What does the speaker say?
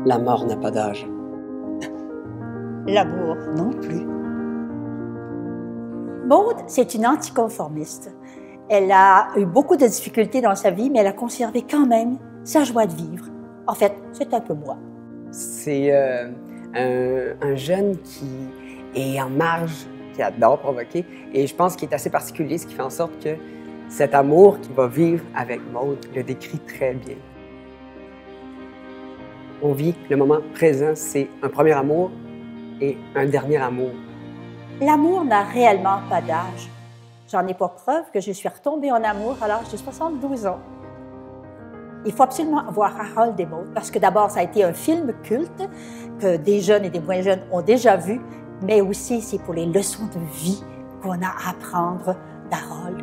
La mort n'a pas d'âge. L'amour non plus. Maude, c'est une anticonformiste. Elle a eu beaucoup de difficultés dans sa vie, mais elle a conservé quand même sa joie de vivre. En fait, c'est un peu moi. C'est un jeune qui est en marge, qui adore provoquer, et je pense qu'il est assez particulier, ce qui fait en sorte que cet amour qu'il va vivre avec Maude le décrit très bien. On vit le moment présent, c'est un premier amour et un dernier amour. L'amour n'a réellement pas d'âge. J'en ai pour preuve que je suis retombée en amour à l'âge de 72 ans. Il faut absolument voir Harold et Maude, parce que d'abord, ça a été un film culte que des jeunes et des moins jeunes ont déjà vu, mais aussi c'est pour les leçons de vie qu'on a à apprendre d'Harold.